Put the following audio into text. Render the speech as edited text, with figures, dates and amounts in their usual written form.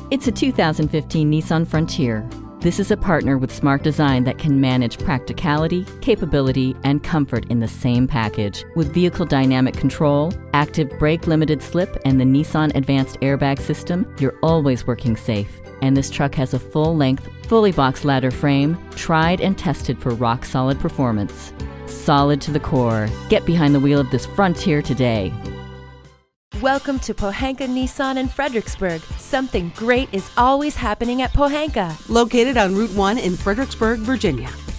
It's a 2015 Nissan Frontier. This is a partner with smart design that can manage practicality, capability, and comfort in the same package. With vehicle dynamic control, active brake limited slip, and the Nissan Advanced Airbag System, you're always working safe. And this truck has a full-length, fully boxed ladder frame, tried and tested for rock-solid performance. Solid to the core. Get behind the wheel of this Frontier today. Welcome to Pohanka Nissan of Fredericksburg. Something great is always happening at Pohanka. Located on Route 1 in Fredericksburg, Virginia.